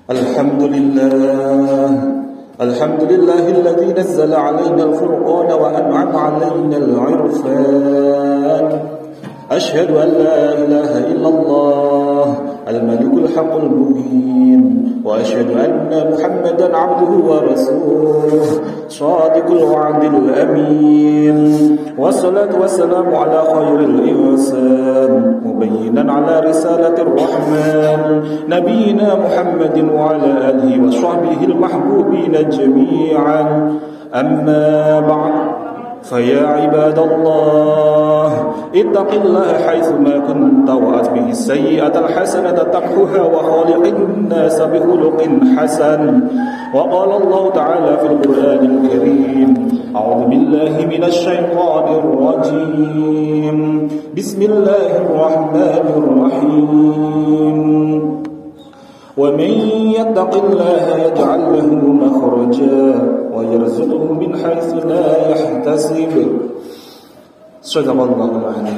الحمد لله الذي نزل علينا الفرقان وأنعم علينا العرفان أشهد أن لا إله إلا الله الملك الحق المبين وأشهد أن محمدا عبده ورسوله صادق الوعد الأمين والصلاة والسلام على خير الإنسان مبينا على رسالة الرحمن نبينا محمد وعلى آله وصحبه المحبوبين جميعا أما بعد فيا عباد الله اتق الله حيثما كنت وأتبع السيئة الحسنة تمحها وخالق الناس بخلق حسن وقال الله تعالى في القرآن الكريم أعوذ بالله من الشيطان الرجيم بسم الله الرحمن الرحيم ومن يتق الله يجعل له مخرجا ويرزقه من حيث لا يحتسب صدق الله العظيم.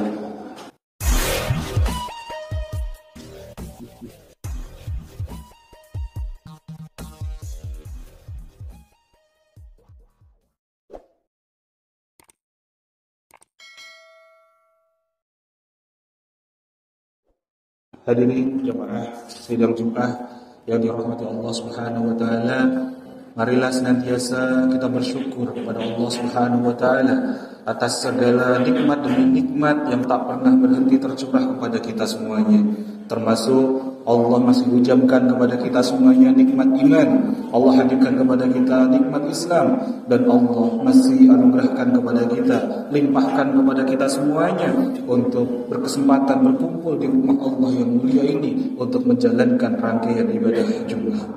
Hadirin jemaah sidang Jumat yang dirahmati Allah Subhanahu wa taala, marilah senantiasa kita bersyukur kepada Allah Subhanahu wa taala atas segala nikmat demi nikmat yang tak pernah berhenti tercurah kepada kita semuanya. Termasuk Allah masih hujamkan kepada kita semuanya nikmat iman, Allah hadirkan kepada kita nikmat Islam, dan Allah masih anugerahkan kepada kita, limpahkan kepada kita semuanya untuk berkesempatan berkumpul di rumah Allah yang mulia ini untuk menjalankan rangkaian ibadah Jumat.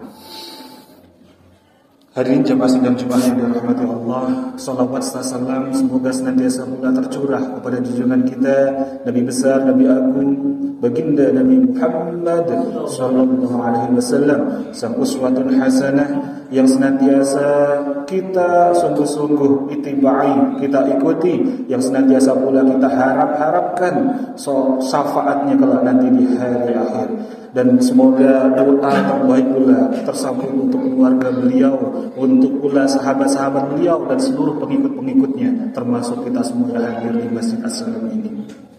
Hadirin jemaah sidang Jumat yang dirahmati Allah, salawat salam semoga senantiasa pula tercurah kepada junjungan kita Nabi besar, Nabi agung, baginda Nabi Muhammad sallallahu alaihi wasallam, sang uswatun hasanah yang senantiasa kita sungguh-sungguh itibai, kita ikuti, yang senantiasa pula kita harapkan syafaatnya kalau nanti di hari akhir. Dan semoga doa terbaik pula tersambung untuk keluarga beliau, untuk pula sahabat-sahabat beliau dan seluruh pengikut-pengikutnya, termasuk kita semua yang hadir di Masjid As-Salam ini.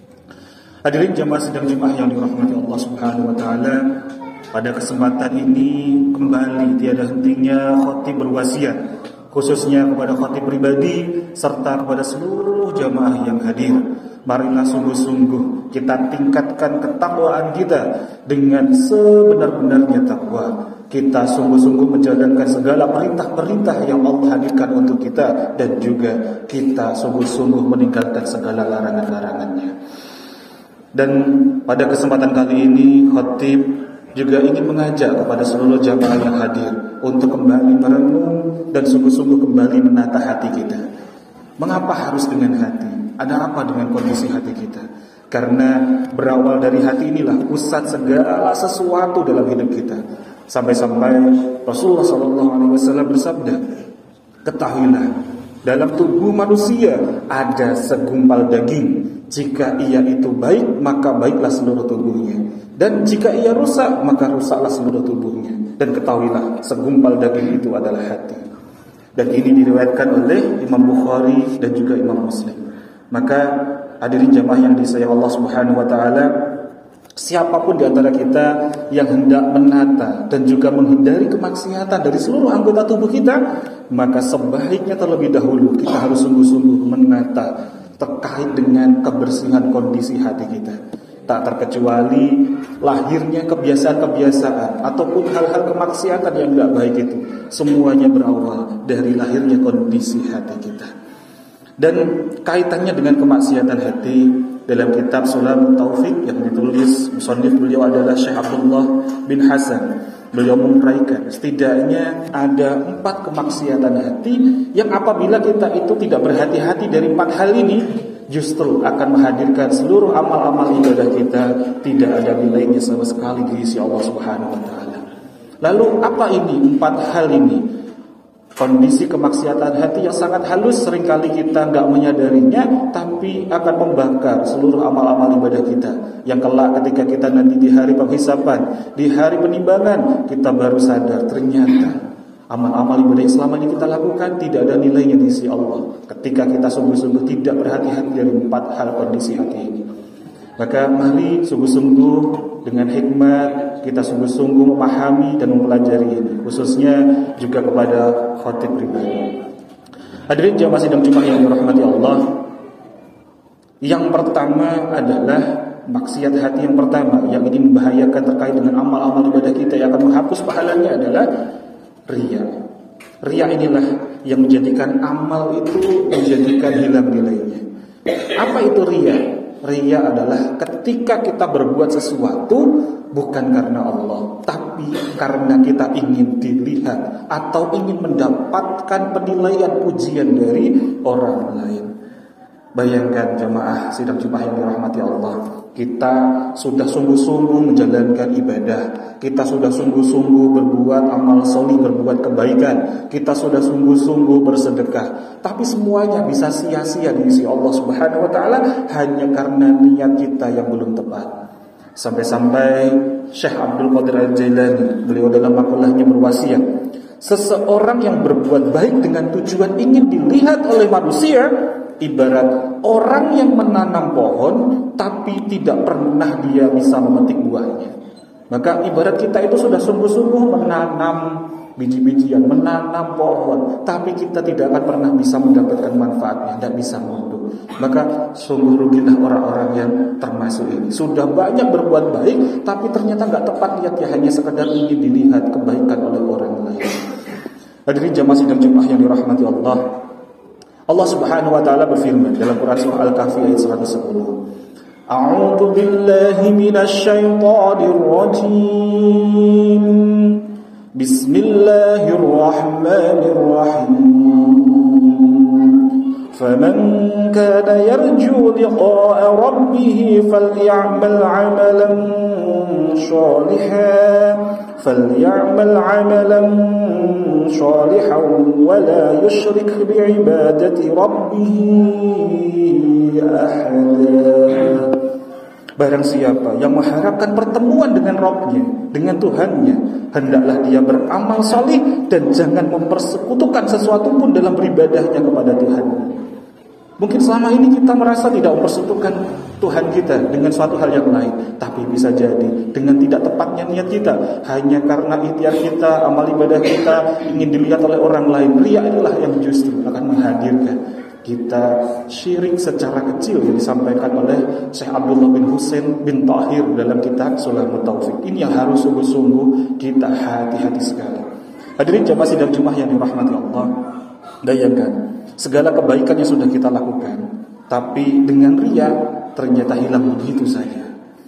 Hadirin jemaah sidang Jumat yang dirahmati Allah Subhanahu wa taala, pada kesempatan ini kembali tiada hentinya khatib berwasiat, khususnya kepada khatib pribadi serta kepada seluruh jamaah yang hadir. Marilah sungguh-sungguh kita tingkatkan ketakwaan kita dengan sebenar-benarnya takwa. Kita sungguh-sungguh menjalankan segala perintah-perintah yang Allah hadirkan untuk kita, dan juga kita sungguh-sungguh meninggalkan segala larangan-larangannya. Dan pada kesempatan kali ini khatib juga ingin mengajak kepada seluruh jamaah yang hadir untuk kembali merenung dan sungguh-sungguh kembali menata hati kita. Mengapa harus dengan hati? Ada apa dengan kondisi hati kita? Karena berawal dari hati inilah pusat segala sesuatu dalam hidup kita. Sampai-sampai Rasulullah SAW bersabda, ketahuilah, dalam tubuh manusia ada segumpal daging. Jika ia itu baik, maka baiklah seluruh tubuhnya. Dan jika ia rusak, maka rusaklah seluruh tubuhnya. Dan ketahuilah, segumpal daging itu adalah hati. Dan ini diriwayatkan oleh Imam Bukhari dan juga Imam Muslim. Maka hadirin jamaah yang disayang Allah Subhanahu wa taala, siapapun di antara kita yang hendak menata dan juga menghindari kemaksiatan dari seluruh anggota tubuh kita, maka sebaiknya terlebih dahulu kita harus sungguh-sungguh menata terkait dengan kebersihan kondisi hati kita. Tak terkecuali lahirnya kebiasaan-kebiasaan ataupun hal-hal kemaksiatan yang tidak baik itu, semuanya berawal dari lahirnya kondisi hati kita. Dan kaitannya dengan kemaksiatan hati, dalam kitab Sulamut Taufik yang ditulis musannif beliau adalah Syekh Abdullah bin Hasan, beliau menguraikan setidaknya ada 4 kemaksiatan hati yang apabila kita itu tidak berhati-hati dari 4 hal ini, justru akan menghadirkan seluruh amal-amal ibadah kita tidak ada nilainya sama sekali di sisi Allah Subhanahu wa taala. Lalu apa ini 4 hal ini? Kondisi kemaksiatan hati yang sangat halus, seringkali kita nggak menyadarinya, tapi akan membakar seluruh amal-amal ibadah kita. Yang kelak ketika kita nanti di hari penghisapan, di hari penimbangan, kita baru sadar ternyata amal-amal ibadah yang selama ini kita lakukan tidak ada nilainya di sisi Allah. Ketika kita sungguh-sungguh tidak berhati-hati dari 4 hal kondisi hati ini. Maka mari sungguh-sungguh dengan hikmat kita sungguh-sungguh memahami dan mempelajari ini, khususnya juga kepada khatib pribadi. Hadirin jamaah sidang Jumat yang dirahmati Allah. Yang pertama adalah maksiat hati yang pertama yang ini membahayakan terkait dengan amal-amal ibadah kita yang akan menghapus pahalanya adalah riya. Riya inilah yang menjadikan amal itu menjadikan hilang nilainya. Apa itu riya? Riya adalah ketika kita berbuat sesuatu bukan karena Allah, tapi karena kita ingin dilihat atau ingin mendapatkan penilaian pujian dari orang lain. Bayangkan jemaah sidang Jumat yang dirahmati Allah, kita sudah sungguh-sungguh menjalankan ibadah, kita sudah sungguh-sungguh berbuat amal solih, berbuat kebaikan, kita sudah sungguh-sungguh bersedekah, tapi semuanya bisa sia-sia di sisi Allah Subhanahu wa taala hanya karena niat kita yang belum tepat. Sampai-sampai Syekh Abdul Qadir Al-Jailani, beliau dalam makalahnya berwasiat, seseorang yang berbuat baik dengan tujuan ingin dilihat oleh manusia ibarat orang yang menanam pohon tapi tidak pernah dia bisa memetik buahnya. Maka ibarat kita itu sudah sungguh-sungguh menanam biji-bijian, menanam pohon, tapi kita tidak akan pernah bisa mendapatkan manfaatnya, tidak bisa menunduk. Maka sungguh rugilah orang-orang yang termasuk ini. Sudah banyak berbuat baik, tapi ternyata nggak tepat niatnya, hanya sekedar ingin dilihat kebaikan oleh orang lain. Hadirin jamaah sidang Jumat yang dirahmati Allah. Allah Subhanahu wa taala berfirman dalam Quran surah Al-Kahfi ayat 110. A'udzu billahi minasy syaithanir rajim. Bismillahirrahmanirrahim. Faman kana yarju liqa'a rabbih falyamal 'amalan shalihan فليعمل عملا صالحا ولا يشرك بعبادة ربه أحدا. Barang siapa yang mengharapkan pertemuan dengan Rabb-Nya, dengan Tuhannya, hendaklah dia beramal salih dan jangan mempersekutukan sesuatu pun dalam beribadahnya kepada Tuhan. Mungkin selama ini kita merasa tidak mempersekutukan Tuhan kita dengan suatu hal yang lain, tapi bisa jadi dengan tidak tepatnya niat kita, hanya karena ikhtiar kita, amal ibadah kita ingin dilihat oleh orang lain. Riya inilah yang justru akan menghadirkan kita syirik secara kecil yang disampaikan oleh Syekh Abdullah bin Husain bin Tahir dalam kitab Sulamut Taufik. Ini yang harus sungguh-sungguh kita hati-hati sekali. Hadirin jamaah sidang Jumat yang dirahmati Allah, bayangkan segala kebaikan yang sudah kita lakukan, tapi dengan riya ternyata hilang begitu saja.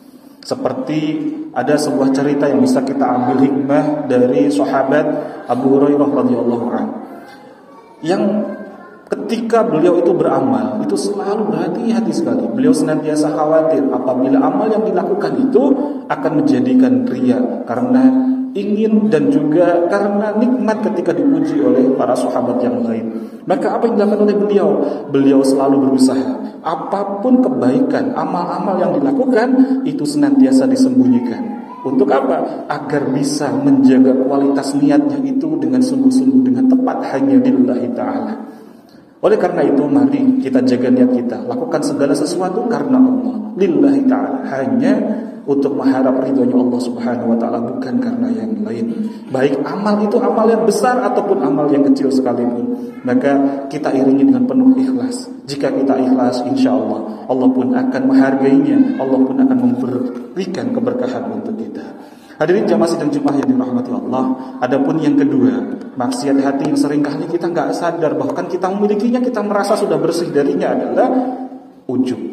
Seperti ada sebuah cerita yang bisa kita ambil hikmah dari sahabat Abu Hurairah radhiyallahu anhu, yang ketika beliau itu beramal itu selalu berhati-hati sekali. Beliau senantiasa khawatir apabila amal yang dilakukan itu akan menjadikan riya, karena ingin dan juga karena nikmat ketika dipuji oleh para sahabat yang lain. Maka apa yang dilakukan oleh beliau? Beliau selalu berusaha apapun kebaikan, amal-amal yang dilakukan itu senantiasa disembunyikan. Untuk apa? Agar bisa menjaga kualitas niatnya itu dengan sungguh-sungguh, dengan tepat hanya lillahi ta'ala. Oleh karena itu mari kita jaga niat kita, lakukan segala sesuatu karena Allah, lillahi ta'ala, hanya untuk mengharap ridhonya Allah Subhanahu wa taala, bukan karena yang lain. Baik amal itu amal yang besar ataupun amal yang kecil sekalipun, maka kita iringi dengan penuh ikhlas. Jika kita ikhlas, insya Allah Allah pun akan menghargainya, Allah pun akan memberikan keberkahan untuk kita. Hadirin jamaah sidang Jumat yang dirahmati Allah. Adapun yang kedua, maksiat hati yang seringkali kita nggak sadar bahkan kita memilikinya, kita merasa sudah bersih darinya, adalah ujub,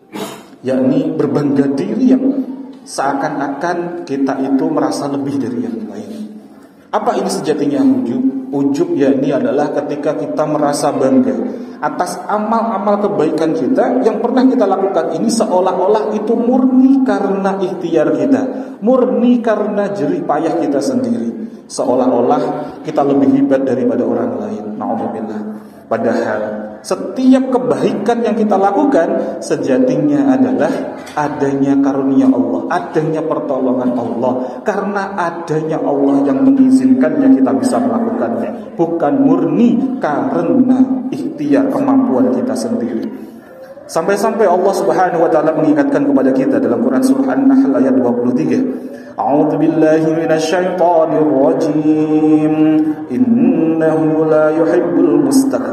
yakni berbangga diri yang seakan-akan kita itu merasa lebih dari yang lain. Apa ini sejatinya ujub? Ujub yakni adalah ketika kita merasa bangga atas amal-amal kebaikan kita yang pernah kita lakukan ini seolah-olah itu murni karena ikhtiar kita, murni karena jerih payah kita sendiri, seolah-olah kita lebih hebat daripada orang lain. Na'udzubillah. Padahal setiap kebaikan yang kita lakukan sejatinya adalah adanya karunia Allah, adanya pertolongan Allah. Karena adanya Allah yang mengizinkannya kita bisa melakukannya, bukan murni karena ikhtiar kemampuan kita sendiri. Sampai-sampai Allah Subhanahu wa taala mengingatkan kepada kita dalam Quran surah An-Nahl ayat 23. A'udzu billahi minasyaitonir rajim. Innahu la yuhibbul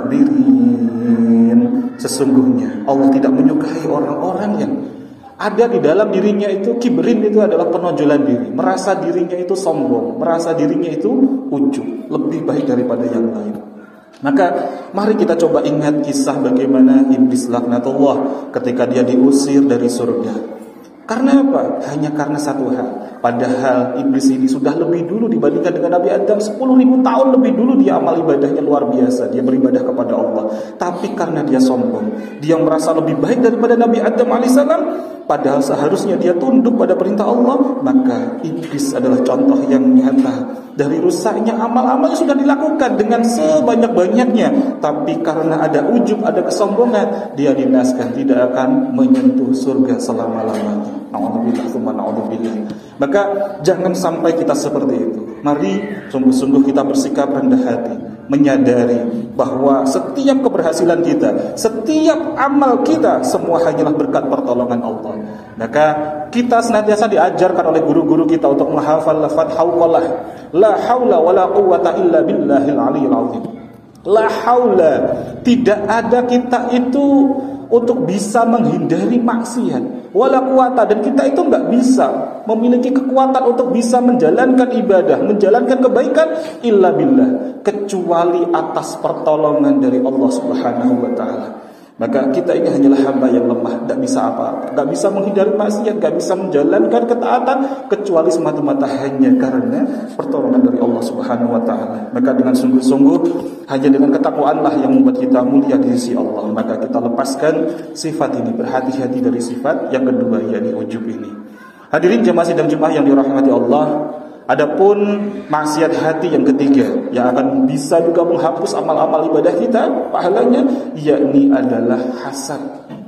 mustakbirin. Sesungguhnya Allah tidak menyukai orang-orang yang ada di dalam dirinya itu kibrin, itu adalah penonjolan diri, merasa dirinya itu sombong, merasa dirinya itu ujub, lebih baik daripada yang lain. Maka mari kita coba ingat kisah bagaimana iblis laknatullah ketika dia diusir dari surga. Karena apa? Hanya karena satu hal. Padahal iblis ini sudah lebih dulu dibandingkan dengan Nabi Adam, 10.000 tahun lebih dulu dia amal ibadahnya luar biasa, dia beribadah kepada Allah. Tapi karena dia sombong, dia merasa lebih baik daripada Nabi Adam alaihissalam, padahal seharusnya dia tunduk pada perintah Allah. Maka iblis adalah contoh yang nyata dari rusaknya amal-amal yang sudah dilakukan dengan sebanyak-banyaknya. Tapi karena ada ujub, ada kesombongan, dia dinaskan, tidak akan menyentuh surga selama-lamanya. Na'udzubillah tsumma na'udzubillah. Maka jangan sampai kita seperti itu. Mari sungguh-sungguh kita bersikap rendah hati, menyadari bahwa setiap keberhasilan kita, setiap amal kita, semua hanyalah berkat pertolongan Allah. Maka kita senantiasa diajarkan oleh guru-guru kita untuk menghafal lafaz hauqalah, la haula wala quwwata illa billahil aliyil azim. La haula, tidak ada kita itu untuk bisa menghindari maksiat, wala quwata, dan kita itu enggak bisa memiliki kekuatan untuk bisa menjalankan ibadah, menjalankan kebaikan illa billah, kecuali atas pertolongan dari Allah Subhanahu wa taala. Maka kita ini hanyalah hamba yang lemah, tidak bisa apa-apa, tidak bisa menghindari maksiat, tidak bisa menjalankan ketaatan kecuali semata-mata hanya karena pertolongan dari Allah Subhanahu wa taala. Maka dengan sungguh-sungguh, hanya dengan ketakwaanlah yang membuat kita mulia di sisi Allah. Maka kita lepaskan sifat ini, berhati-hati dari sifat yang kedua, yakni ujub ini. Hadirin jemaah sidang Jumat yang dirahmati Allah, adapun maksiat hati yang ketiga yang akan bisa juga menghapus amal-amal ibadah kita, pahalanya, yakni adalah hasad,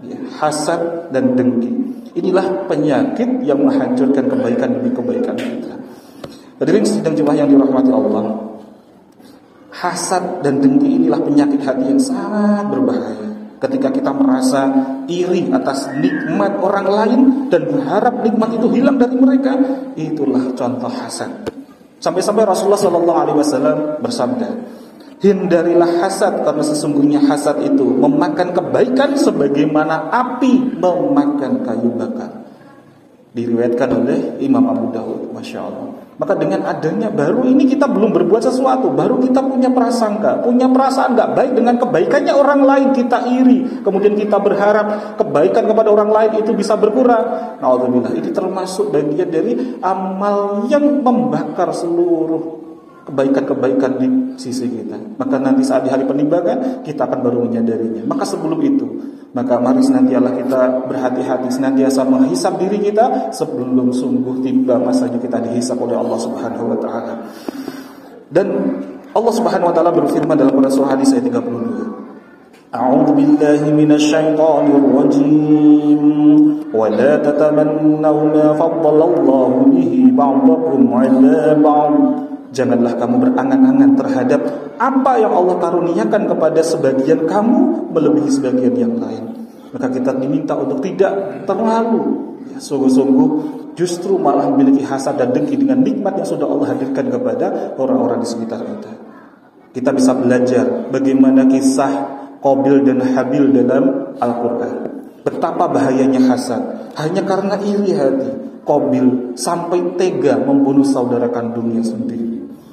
hasad dan dengki. Inilah penyakit yang menghancurkan kebaikan demi kebaikan kita. Hadirin sidang jemaah yang dirahmati Allah, hasad dan dengki inilah penyakit hati yang sangat berbahaya. Ketika kita merasa iri atas nikmat orang lain dan berharap nikmat itu hilang dari mereka, itulah contoh hasad. Sampai-sampai Rasulullah SAW bersabda, hindarilah hasad, karena sesungguhnya hasad itu memakan kebaikan sebagaimana api memakan kayu bakar. Diriwayatkan oleh Imam Abu Dawud, Masya Allah. Maka dengan adanya baru ini kita belum berbuat sesuatu, baru kita punya prasangka, punya perasaan gak baik dengan kebaikannya orang lain, kita iri, kemudian kita berharap kebaikan kepada orang lain itu bisa berkurang. Na'udzubillah, ini termasuk bagian dari amal yang membakar seluruh kebaikan-kebaikan di sisi kita. Maka nanti saat di hari penimbangan kita akan baru menyadarinya. Maka sebelum itu, maka mari senantiasa kita berhati-hati, senantiasa menghisap diri kita sebelum sungguh tiba masanya kita dihisap oleh Allah Subhanahu wa taala. Dan Allah Subhanahu wa taala berfirman dalam Quran surah Hadis ayat 32. A'udzu billahi minasyaitonir rajim. Wa la tatamannaw ma faddala Allahu bihi ba'dakum 'ala ba'd. Janganlah kamu berangan-angan terhadap apa yang Allah karuniakan kepada sebagian kamu melebihi sebagian yang lain. Maka kita diminta untuk tidak terlalu sungguh-sungguh justru malah memiliki hasad dan dengki dengan nikmat yang sudah Allah hadirkan kepada orang-orang di sekitar kita. Kita bisa belajar bagaimana kisah Qabil dan Habil dalam Al-Quran. Betapa bahayanya hasad. Hanya karena iri hati, Qabil sampai tega membunuh saudara kandungnya sendiri.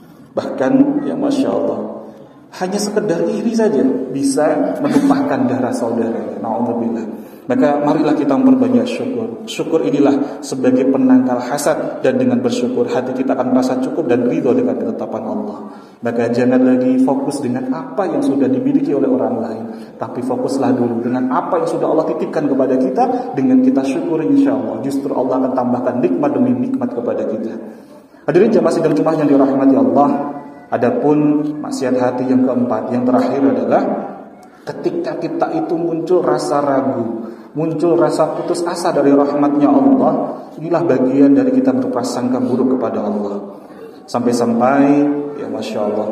Bahkan ya Masya Allah, hanya sekedar iri saja bisa menumpahkan darah saudaranya. Na'udzubillah. Maka marilah kita memperbanyak syukur. Syukur inilah sebagai penangkal hasad, dan dengan bersyukur hati kita akan merasa cukup dan ridho dengan ketetapan Allah. Maka jangan lagi fokus dengan apa yang sudah dimiliki oleh orang lain, tapi fokuslah dulu dengan apa yang sudah Allah titipkan kepada kita. Dengan kita syukur, insya Allah justru Allah akan tambahkan nikmat demi nikmat kepada kita. Hadirin jamaah sidang Jumat yang dirahmati Allah. Adapun maksiat hati yang keempat, yang terakhir adalah ketika kita itu muncul rasa ragu, muncul rasa putus asa dari rahmatnya Allah. Inilah bagian dari kita berprasangka buruk kepada Allah. Sampai-sampai, ya Masya Allah,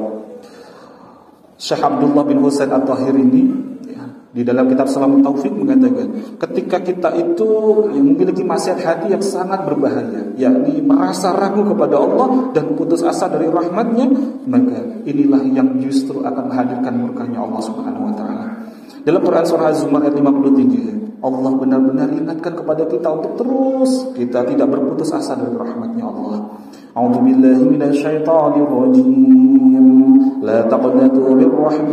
Syekh Abdullah bin Husain At-Tahir ini di dalam kitab Salamut Taufik mengatakan, ketika kita itu memiliki maksiat hati yang sangat berbahaya, yakni merasa ragu kepada Allah dan putus asa dari rahmatnya, maka inilah yang justru akan menghadirkan murkanya Allah Subhanahu wa taala. Dalam Quran surah Az-Zumar ayat 53, Allah benar-benar ingatkan kepada kita untuk terus kita tidak berputus asa dari rahmatnya Allah. A'udzubillahi minasyaitonir rajim. La taqnatu min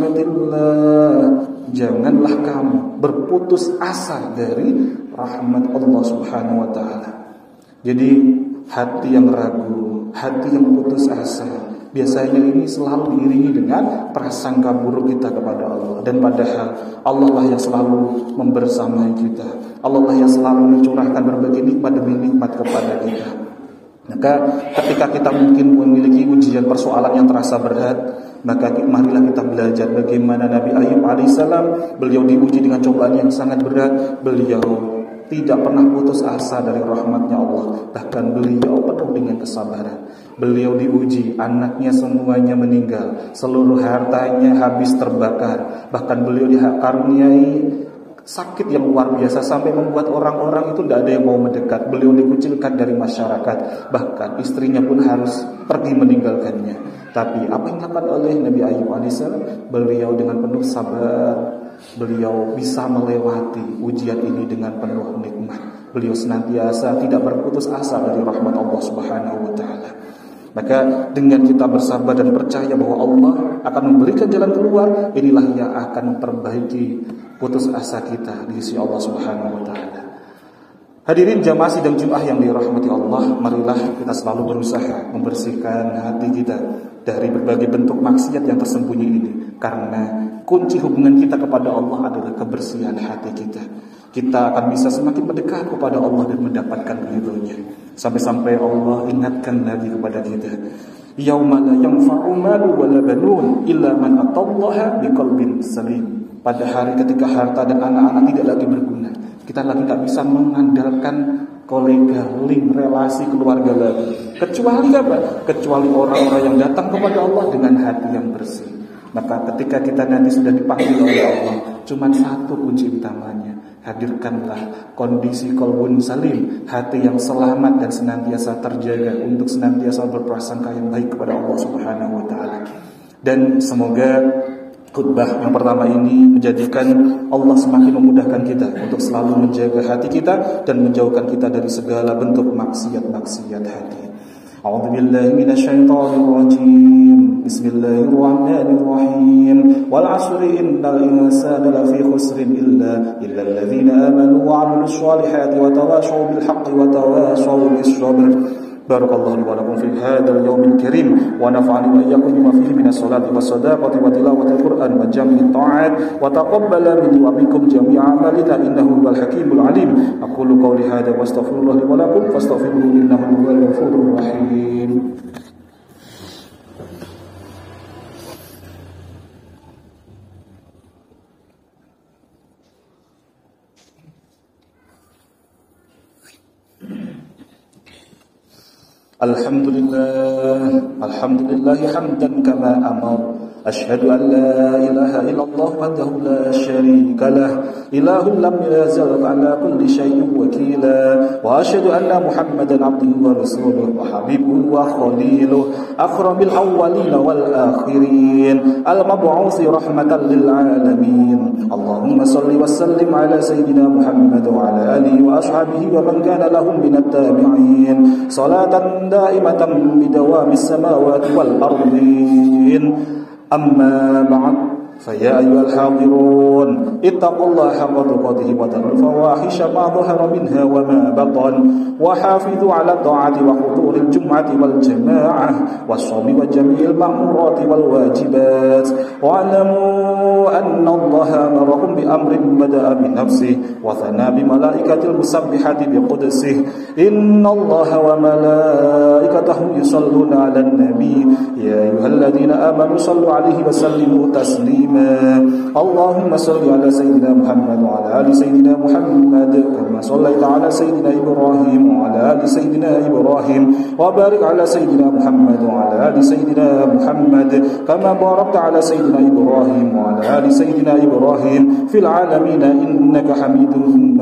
rahmatillah. Janganlah kamu berputus asa dari rahmat Allah Subhanahu wa taala. Jadi hati yang ragu, hati yang putus asa, biasanya ini selalu diiringi dengan prasangka buruk kita kepada Allah. Dan padahal Allah lah yang selalu membersamai kita. Allah lah yang selalu mencurahkan berbagai nikmat demi nikmat kepada kita. Maka ketika kita mungkin memiliki ujian persoalan yang terasa berat, maka marilah kita belajar bagaimana Nabi Ayub alaihissalam. Beliau diuji dengan cobaan yang sangat berat. Beliau tidak pernah putus asa dari rahmatnya Allah. Bahkan beliau penuh dengan kesabaran. Beliau diuji, anaknya semuanya meninggal, seluruh hartanya habis terbakar. Bahkan beliau dikaruniai sakit yang luar biasa sampai membuat orang-orang itu tidak ada yang mau mendekat. Beliau dikucilkan dari masyarakat, bahkan istrinya pun harus pergi meninggalkannya. Tapi apa yang dilakukan oleh Nabi Ayub alaihissalam? Beliau dengan penuh sabar, beliau bisa melewati ujian ini dengan penuh nikmat. Beliau senantiasa tidak berputus asa dari rahmat Allah Subhanahu wa taala. Maka dengan kita bersabar dan percaya bahwa Allah akan memberikan jalan keluar, inilah yang akan memperbaiki putus asa kita di sisi Allah Subhanahu wa taala. Hadirin jamaah sidang Jumat yang dirahmati Allah, marilah kita selalu berusaha membersihkan hati kita dari berbagai bentuk maksiat yang tersembunyi ini. Karena kunci hubungan kita kepada Allah adalah kebersihan hati kita. Kita akan bisa semakin mendekat kepada Allah dan mendapatkan ridhonya. Sampai-sampai Allah ingatkan lagi kepada kita, yauma la yanfa'u malu wala banun illa man atallaha biqalbin salim. Pada hari ketika harta dan anak-anak tidak lagi berguna, kita lagi tidak bisa mengandalkan kolega, link, relasi keluarga lagi. Kecuali apa? Kecuali orang-orang yang datang kepada Allah dengan hati yang bersih. Maka ketika kita nanti sudah dipanggil oleh Allah, cuma satu kunci utamanya, hadirkanlah kondisi qalbun salim, hati yang selamat dan senantiasa terjaga untuk senantiasa berprasangka yang baik kepada Allah Subhanahu wa taala. Dan semoga khutbah yang pertama ini menjadikan Allah semakin memudahkan kita untuk selalu menjaga hati kita dan menjauhkan kita dari segala bentuk maksiat-maksiat hati. A'udzubillahi minasyaitonir rajim. Bismillahirrahmanirrahim. Wal 'asri innal insana lafi khusrin illa alladziina aamanu wa 'amilus shalihati wa tawashaw bil haqqi wa tawashaw bis sabr. Barakallahu li wa lakum fi hadzal yawmil karim wa nafa'ani wa iyyakum bima fihi minas salati was sadaqati wa tilawatil qur'an wa jami'it ta'at wa taqabbala minni wa minkum jami'a amalina innahu huwal hakimul alim. Aqulu qawli hadza wa astaghfirullah li wa lakum fastaghfiruhu innahu huwal ghafurur rahim. Alhamdulillah hamdan kama amar. Ashhadu an la ilaha illallah wahdahu la syarika lah, ilahun lam yazal ala kulli syai'in wakila, wa ashhadu anna Muhammadan abduhu wa rasuluhu wa habibuhu wa khaliluhu, akramil awwalin wal akhirin, al-mab'uuts rahmatan lil alamin. Allahumma shalli wa sallim ala sayyidina Muhammad wa ala alihi wa ashabihi wa man kana lahum minat tabi'in, salatan daimatan bidawamis samawati wal ardin. Amma ba'd, فيا أيها الحاضرون اتقوا الله حق تقاته وذروا الفواحش ما ظهر منها وما بطن وحافظوا على الطاعة وحضور الجمعة والجماعة والصوم وجميع المأمورات والواجبات واعلموا أن الله أمركم بأمر بدأ بنفسه وثنى بملائكة المسبحة بقدسه إن الله وملائكته يصلون على النبي يا أيها الذين آمنوا صلوا عليه وسلموا تسليما اللهم صل على سيدنا محمد وعلى آل سيدنا محمد كما صليت على سيدنا إبراهيم وعلى آل سيدنا إبراهيم وبارك على سيدنا محمد وعلى آل سيدنا محمد كما باركت على سيدنا إبراهيم وعلى آل سيدنا إبراهيم في العالمين إنك حميد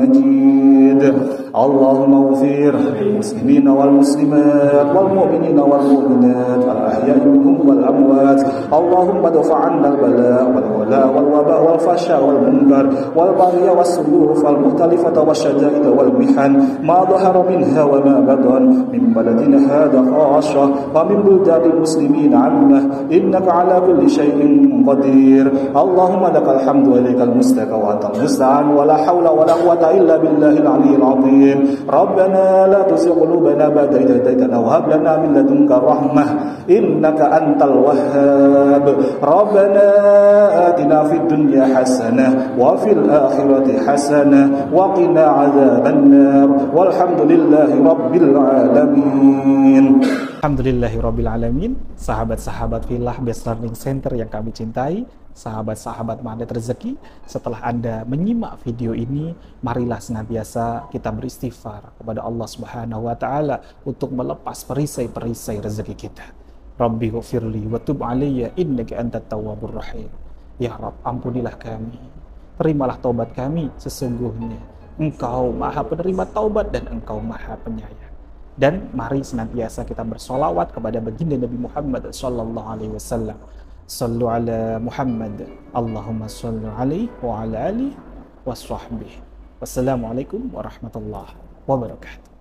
مجيد اللهم اغفر للمسلمين والمسلمات والمؤمنين والمؤمنات الأحياء منهم والأموات اللهم ادفع عنا البلاء والولاء والوباء والفحشاء والمنكر والبغي والسيوف المختلفة والشدائد والمحن ما ظهر منها وما بطن من بلدنا هذا خاصة ومن بلدان المسلمين عامة إنك على كل شيء قدير اللهم لك الحمد وإليك المستكى وأنت المستعان ولا حول ولا قوة إلا بالله العلي العظيم ربنا لا تزغ قلوبنا بعد إذ هديتنا وهب لنا من لدنك رحمة إنك أنت الوهاب ربنا آتنا في الدنيا حسنة وفي الآخرة حسنة وقنا عذاب النار والحمد لله رب العالمين. Alhamdulillahirrabbilalamin. Sahabat-sahabat Filah Best Learning Center yang kami cintai, sahabat-sahabat Magnet Rezeki, setelah Anda menyimak video ini, marilah senantiasa kita beristighfar kepada Allah Subhanahu wa taala untuk melepas perisai-perisai rezeki kita. Rabbi ghfirli wa tub alayya innaka antat tawwabur rahim. Ya Rabb, ampunilah kami, terimalah taubat kami, sesungguhnya Engkau Maha penerima taubat dan Engkau Maha penyayang. Dan mari senantiasa kita bersolawat kepada baginda Nabi Muhammad sallallahu alaihi wasallam. Sallu ala Muhammad, Allahumma salli alaihi wa ala alihi wa sahbihi. Wassalamualaikum warahmatullahi wabarakatuh.